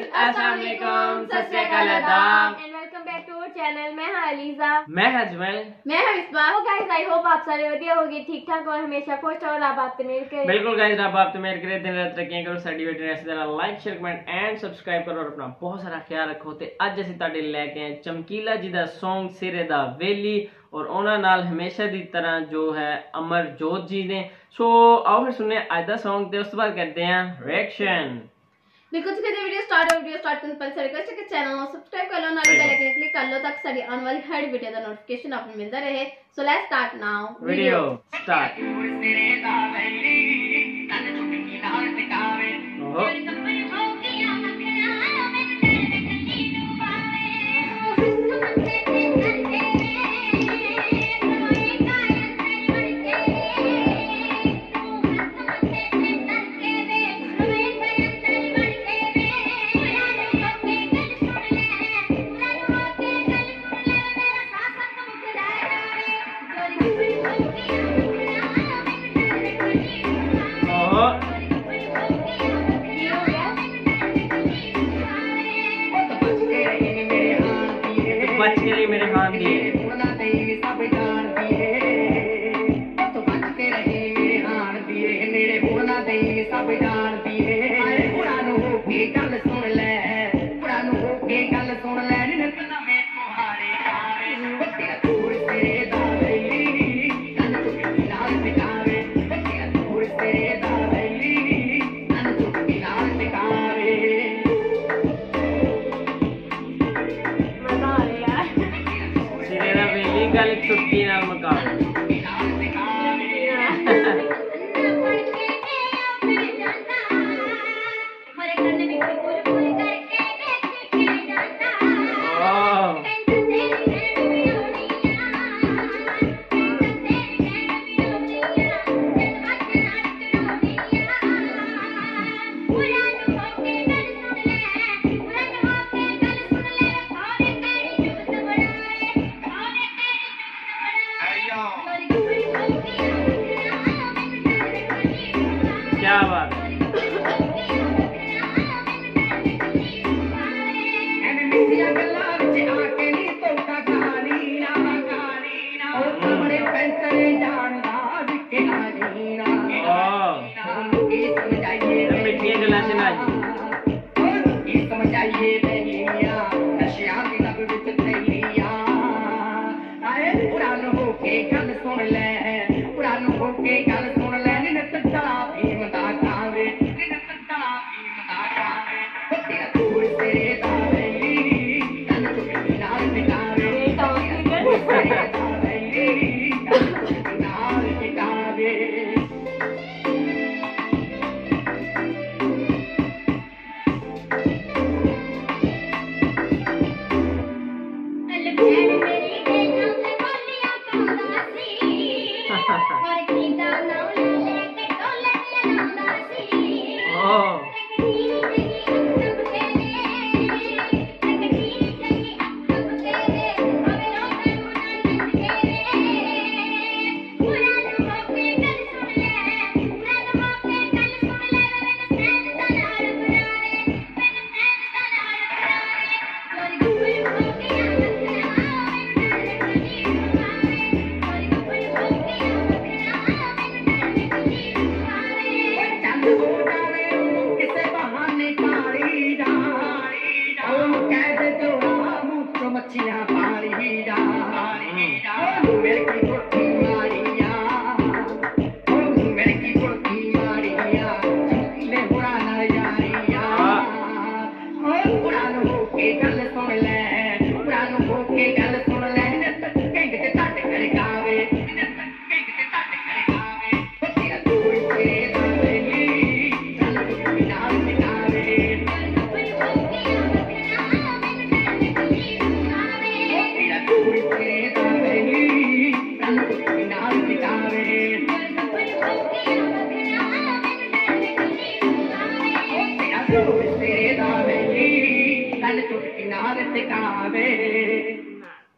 Guys, अस्सलाम वालेकुम, सत श्री अकाल, आदाब and welcome back to our channel. मैं हां अलीजा, मैं अजमल, मैं हां मिसबा। तो गाइस आई होप आप सारे बढ़िया होगे, ठीक ठाक और हमेशा खुश और आबाद ते मेहर करे। बिल्कुल गाइस, रब आप मेहर करे, दिन रात तरक्कियां करो, साडी वीडियो इस तरह like share comment and subscribe करो और अपना बहुत सारा ख्याल रखो। ते अज ਅਸੀਂ ਤੁਹਾਡੇ ਲੈ ਕੇ ਆਏ ਚਮਕੀਲਾ ਜੀ ਦਾ Song ਸਿਰੇ ਦਾ ਵੇਲੀ और ਉਹਨਾਂ ਨਾਲ ਹਮੇਸ਼ਾ ਦੀ ਤਰ੍ਹਾਂ ਜੋ ਹੈ ਅਮਰਜੋਤ ਜੀ ਨੇ। ਸੋ ਆਓ ਫਿਰ ਸੁਣਨੇ ਅੱਜ ਦਾ Song ਤੇ ਉਸ ਤੋਂ ਬਾਅਦ ਕਰਦੇ ਹਾਂ ਰਿਐਕਸ਼ਨ। बिल्कुल तो वीडियो स्टार्ट करने से पहले रिक्वेस्ट है कि चैनल को सब्सक्राइब कर लो, नाले बेल आइकन क्लिक कर लो ताकि सारी आने वाली हर वीडियो का नोटिफिकेशन आपको मिलता रहे। So let's start now video start. बच के रही मेरे हाथ दी गल छुट्टी ना मकान क्या बात मिठिया गला से ना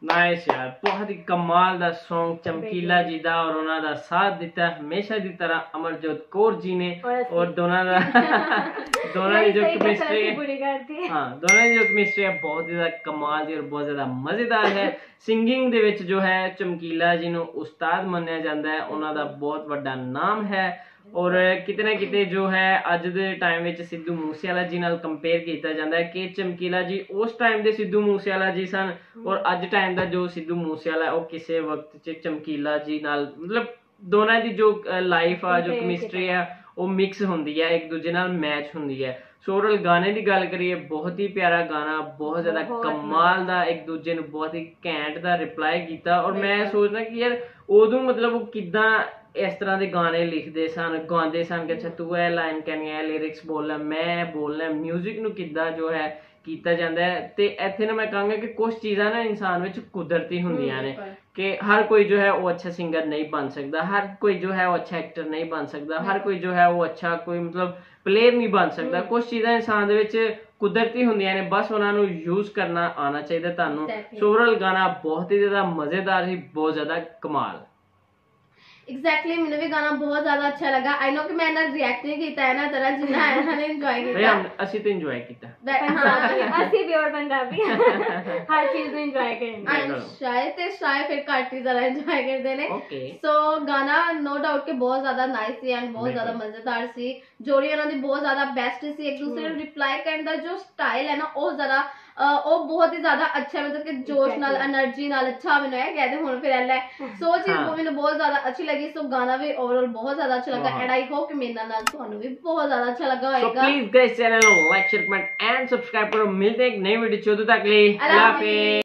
ਨਾਈਸ ਯਾਰ, ਬਹੁਤ ਹੀ ਕਮਾਲ ਦਾ Song ਚਮਕੀਲਾ ਜੀ ਦਾ, ਔਰ ਉਹਨਾਂ ਦਾ ਸਾਥ ਦਿੱਤਾ ਹਮੇਸ਼ਾ ਦੀ ਤਰ੍ਹਾਂ ਅਮਰਜੋਤ ਕੌਰ ਜੀ ਨੇ, ਔਰ ਦੋਨਾਂ ਦੀ ਜੋ ਕੈਮਿਸਟਰੀ ਹੈ, ਹਾਂ ਦੋਨਾਂ ਦੀ ਜੋ ਕੈਮਿਸਟਰੀ ਹੈ ਬਹੁਤ ਜ਼ਿਆਦਾ ਕਮਾਲ ਦੀ ਔਰ ਬਹੁਤ ਜ਼ਿਆਦਾ ਮਜ਼ੇਦਾਰ ਹੈ। ਸਿੰਗਿੰਗ ਦੇ ਵਿੱਚ ਜੋ ਹੈ ਚਮਕੀਲਾ ਜੀ ਨੂੰ ਉਸਤਾਦ ਮੰਨਿਆ ਜਾਂਦਾ ਹੈ, ਉਹਨਾਂ ਦਾ ਬਹੁਤ ਵੱਡਾ ਨਾਮ ਹੈ, ਔਰ ਕਿਤੇ ਨਾ ਕਿਤੇ ਜੋ ਹੈ ਅੱਜ ਦੇ ਟਾਈਮ ਵਿੱਚ ਸਿੱਧੂ ਮੂਸੇਵਾਲਾ ਜੀ ਨਾਲ ਕੰਪੇਅਰ ਕੀਤਾ ਜਾਂਦਾ ਹੈ ਕਿ ਚਮਕੀਲਾ ਜੀ ਉਸ ਟਾਈਮ ਦੇ ਸਿੱਧੂ ਮੂਸੇਵਾਲਾ ਜੀ ਸਨ, ਔਰ ਅੱਜ ਟਾਈਮ ਦਾ ਜੋ ਸਿੱਧੂ ਮੂਸੇਵਾਲਾ ਉਹ ਕਿਸੇ ਵਕਤ 'ਚ ਚਮਕੀਲਾ ਜੀ ਨਾਲ, ਮਤਲਬ ਦੋਨਾਂ ਦੀ ਜੋ ਲਾਈਫ ਆ, ਜੋ ਕੈਮਿਸਟਰੀ ਆ, ਉਹ ਮਿਕਸ ਹੁੰਦੀ ਹੈ, ਇੱਕ ਦੂਜੇ ਨਾਲ ਮੈਚ ਹੁੰਦੀ ਹੈ। ਸੋ ਓਵਰਆਲ ਗਾਣੇ ਦੀ ਗੱਲ ਕਰੀਏ, ਬਹੁਤ ਹੀ ਪਿਆਰਾ ਗਾਣਾ, ਬਹੁਤ ਜ਼ਿਆਦਾ ਕਮਾਲ ਦਾ, ਇੱਕ ਦੂਜੇ ਨੂੰ ਬਹੁਤ ਹੀ ਘੈਂਟ ਦਾ ਰਿਪਲਾਈ ਕੀਤਾ। ਔਰ ਮੈਂ ਸੋਚਦਾ ਕਿ ਯਾਰ ਉਦੋਂ ਮਤਲਬ ਉਹ ਕਿੱਦਾਂ ਇਸ ਤਰ੍ਹਾਂ ਦੇ ਗਾਣੇ ਲਿਖਦੇ ਸਨ, ਗਾਉਂਦੇ ਸਨ ਕਿ ਅੱਛਾ ਤੂੰ ਇਹ ਲਾਈਨ ਕਹਿਣੀ ਹੈ, ਲਿਰਿਕਸ ਬੋਲਣਾ, ਮੈਂ ਬੋਲਣਾ, ਮਿਊਜ਼ਿਕ ਨੂੰ ਕਿੱਦਾਂ ਜੋ ਹੈ ਕੀਤਾ ਜਾਂਦਾ ਹੈ। ਤੇ ਇੱਥੇ ਨਾ ਮੈਂ ਕਹਾਂਗਾ ਕਿ ਕੁਝ ਚੀਜ਼ਾਂ ਨਾ ਇਨਸਾਨ ਵਿੱਚ ਕੁਦਰਤੀ ਹੁੰਦੀਆਂ ਨੇ, ਕਿ ਹਰ ਕੋਈ ਜੋ ਹੈ ਉਹ ਅੱਛਾ ਸਿੰਗਰ ਨਹੀਂ ਬਣ ਸਕਦਾ, ਹਰ ਕੋਈ ਜੋ ਹੈ ਉਹ ਅੱਛਾ ਐਕਟਰ ਨਹੀਂ ਬਣ ਸਕਦਾ, ਹਰ ਕੋਈ ਜੋ ਹੈ ਉਹ ਅੱਛਾ ਕੋਈ ਮਤਲਬ ਪਲੇਅਰ ਨਹੀਂ ਬਣ ਸਕਦਾ। ਕੁਝ ਚੀਜ਼ਾਂ ਇਨਸਾਨ ਦੇ ਵਿੱਚ ਕੁਦਰਤੀ ਹੁੰਦੀਆਂ ਨੇ, ਬਸ ਉਹਨਾਂ ਨੂੰ ਯੂਜ਼ ਕਰਨਾ ਆਉਣਾ ਚਾਹੀਦਾ ਤੁਹਾਨੂੰ। ਸੋ ਓਵਰਆਲ ਗਾਣਾ ਬਹੁਤ ਹੀ ਜ਼ਿਆਦਾ ਮਜ਼ੇਦਾਰ ਸੀ, ਬਹੁਤ ਜ਼ਿਆਦਾ ਕਮਾਲ। एग्जैक्टली मैंने भी गाना बहुत ज्यादा अच्छा लगा। आई नो कि मैं ना रिएक्ट नहीं किया है ना तरह जिन्ना मैंने एंजॉय किया। ਅਸੀਂ ਤਾਂ ਇੰਜੋਏ ਕੀਤਾ, ਅਸੀਂ ਵੀ ਔਰ ਪੰਜਾਬੀ ਹਰ ਚੀਜ਼ ਨੂੰ ਇੰਜੋਏ ਕਰਾਂਗੇ। ਸ਼ਾਇਦ ਤੇ ਸ਼ਾਇਦ ਫਿਰ ਘੱਟ ਹੀ ਜ਼ਿਆਦਾ ਇੰਜੋਏ ਕਰਦੇ ਨੇ। ਓਕੇ ਸੋ ਗਾਣਾ ਨੋ ਡਾਊਟ ਕਿ ਬਹੁਤ ਜ਼ਿਆਦਾ ਨਾਈਸ ਸੀ ਐਂਡ ਬਹੁਤ ਜ਼ਿਆਦਾ ਮਜ਼ੇਦਾਰ ਸੀ। ਜੋੜੀ ਉਹਨਾਂ ਦੀ ਬਹੁਤ ਜ਼ਿਆਦਾ ਬੈਸਟ ਸੀ। ਇੱਕ ਦੂਸਰੇ ਨੂੰ ਰਿਪਲਾਈ ਕਰਨ ਦਾ ਜੋ ਸਟਾਈਲ ਹੈ ਨਾ ਉਹ ਜ਼ਿਆਦਾ ਉਹ ਬਹੁਤ ਹੀ ਜ਼ਿਆਦਾ ਅੱਛਾ, ਮਤਲਬ ਕਿ ਜੋਸ਼ ਨਾਲ એનર્ਜੀ ਨਾਲ ਅੱਛਾ ਬਣਾਇਆ ਗਿਆ। ਤੇ ਹੁਣ ਫਿਰ ਐਲਾ ਸੋ ਚੀਜ਼ ਮੈਨੂੰ ਬਹੁਤ ਜ਼ਿਆਦਾ ਅੱਛੀ ਲੱਗੀ। ਸੋ ਗਾਣਾ ਵੀ ਓਵਰਆਲ ਬਹੁਤ ਜ਼ਿਆਦਾ ਅੱਛਾ ਲੱਗਾ ਐਂਡ ਆਈ ਹੋਪ ਕਿ ਮੇਰੇ ਨਾਲ ਤੁਹਾਨੂੰ ਵੀ ਬਹੁਤ ਜ਼ਿਆਦਾ ਅੱਛਾ ਲੱਗਾ ਹੋਏਗਾ। ਸੋ ਪਲੀਜ਼ ਗਾਇਸ ਚੈਨਲ ਨੂੰ like, share, comment and subscribe ਕਰੋ। ਮਿਲते हैं एक नई वीडियो, तब तक के लिए अल्लाह हाफिज़।